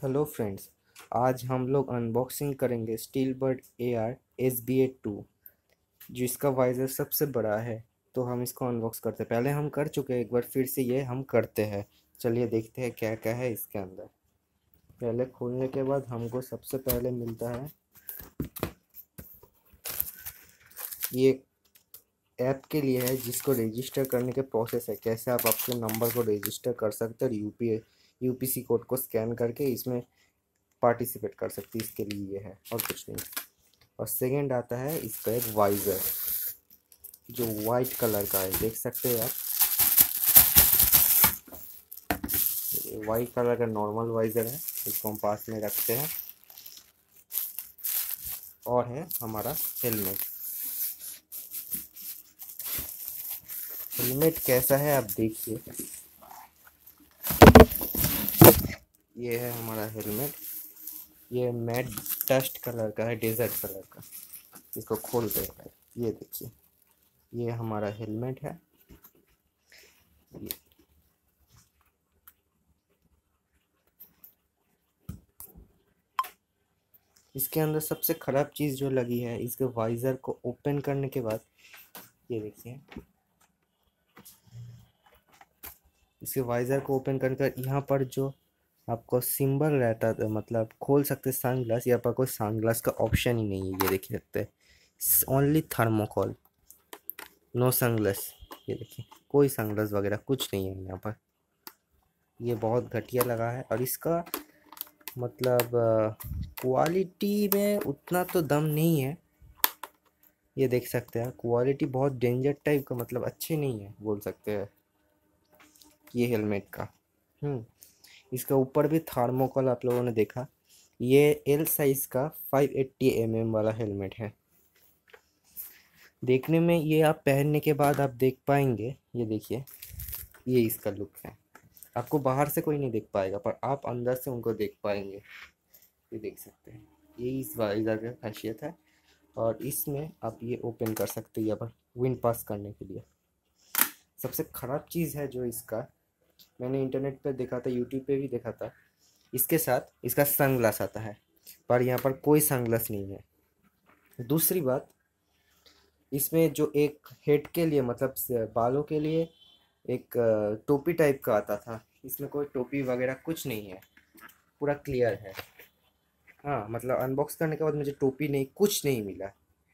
Hello friends. आज हम लोग अनबॉक्सिंग करेंगे स्टील बर्ड AR SBA 2 जिसका वाइजर सबसे बड़ा है। तो हम इसको अनबॉक्स करते हैं। पहले हम कर चुके हैं एक बार, फिर से ये हम करते हैं। चलिए देखते हैं क्या क्या है इसके अंदर। पहले खोलने के बाद हमको सबसे पहले मिलता है ये ऐप के लिए है, जिसको रजिस्टर करने के प्रोसेस है, कैसे आप अपने नंबर को रजिस्टर कर सकते हैं और यूपीसी कोड को स्कैन करके इसमें पार्टिसिपेट कर सकती है। इसके लिए ये है और कुछ नहीं। और सेकंड आता है इसका एक वाइज़र जो वाइट कलर का है, देख सकते हैं आप। वाइट कलर का नॉर्मल वाइज़र है, इसको हम पास में रखते हैं। और है हमारा हेलमेट। हेलमेट कैसा है आप देखिए। ये है हमारा हेलमेट। ये मैट डस्ट कलर का है, डेजर्ट कलर का। इसको खोलते हैं। ये देखिए, ये हमारा हेलमेट है। इसके अंदर सबसे ख़राब चीज़ जो लगी है, इसके वाइज़र को ओपन करने के बाद ये देखिए, इसके वाइज़र को ओपन करने के बाद यहाँ पर जो आपको सिंबल रहता था, मतलब खोल सकते सनग्लास, यहाँ पर कोई सनग्लास का ऑप्शन ही नहीं है। ये देख सकते हैं, ओनली थर्मोकोल, नो सनग्लास। ये देखिए, कोई सनग्लास वगैरह कुछ नहीं है यहाँ पर। ये बहुत घटिया लगा है। और इसका मतलब क्वालिटी में उतना तो दम नहीं है। ये देख सकते हैं, क्वालिटी बहुत डेंजर टाइप का, मतलब अच्छे नहीं है बोल सकते हैं ये हेलमेट का। इसका ऊपर भी थर्मोकोल आप लोगों ने देखा। ये एल साइज का 580 वाला हेलमेट है। देखने में ये आप पहनने के बाद आप देख पाएंगे, ये देखिए, ये इसका लुक है। आपको बाहर से कोई नहीं देख पाएगा, पर आप अंदर से उनको देख पाएंगे। ये देख सकते हैं, ये इस वाइजर की खासियत है। और इसमें आप ये ओपन कर सकते हैं यहाँ पर विंड पास करने के लिए। सबसे ख़राब चीज़ है जो इसका, मैंने इंटरनेट पे देखा था, यूट्यूब पे भी देखा था, इसके साथ इसका सनग्लास आता है, पर यहाँ पर कोई सनग्लास नहीं है। दूसरी बात, इसमें जो एक हेड के लिए, मतलब बालों के लिए एक टोपी टाइप का आता था, इसमें कोई टोपी वगैरह कुछ नहीं है, पूरा क्लियर है। हाँ, मतलब अनबॉक्स करने के बाद मुझे टोपी नहीं, कुछ नहीं मिला।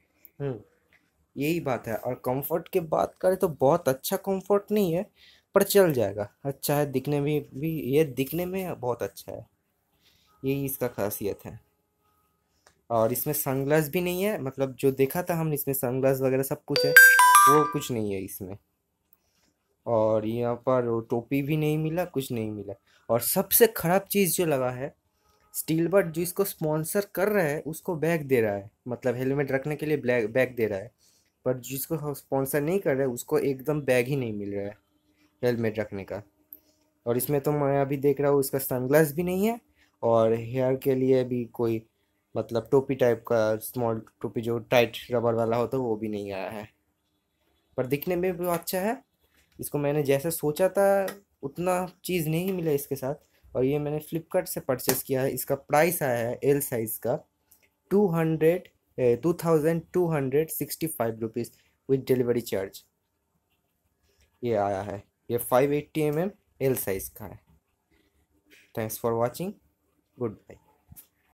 यही बात है। और कंफर्ट की बात करें तो बहुत अच्छा कंफर्ट नहीं है, पर चल जाएगा। अच्छा है, दिखने में भी ये दिखने में बहुत अच्छा है, यही इसका खासियत है। और इसमें सनग्लास भी नहीं है, मतलब जो देखा था हमने इसमें सनग्लास वगैरह सब कुछ है, वो कुछ नहीं है इसमें। और यहाँ पर वो टोपी भी नहीं मिला, कुछ नहीं मिला। और सबसे ख़राब चीज़ जो लगा है, स्टील बर्ड जो इसको स्पॉन्सर कर रहा है उसको बैग दे रहा है, मतलब हेलमेट रखने के लिए बैग दे रहा है। पर जिसको स्पॉन्सर नहीं कर रहा है उसको एकदम बैग ही नहीं मिल रहा है हेलमेट रखने का। और इसमें तो मैं अभी देख रहा हूँ इसका सनग्लास भी नहीं है, और हेयर के लिए भी कोई, मतलब टोपी टाइप का स्मॉल टोपी जो टाइट रबर वाला होता है वो भी नहीं आया है। पर दिखने में भी अच्छा है। इसको मैंने जैसे सोचा था उतना चीज़ नहीं मिला इसके साथ। और ये मैंने फ्लिपकार्ट से परचेस किया है। इसका प्राइस आया है एल साइज़ का 2265 रुपीज़ विद डिलीवरी चार्ज ये आया है। ये 580 एल साइज़ का है। Thanks for watching. Good bye.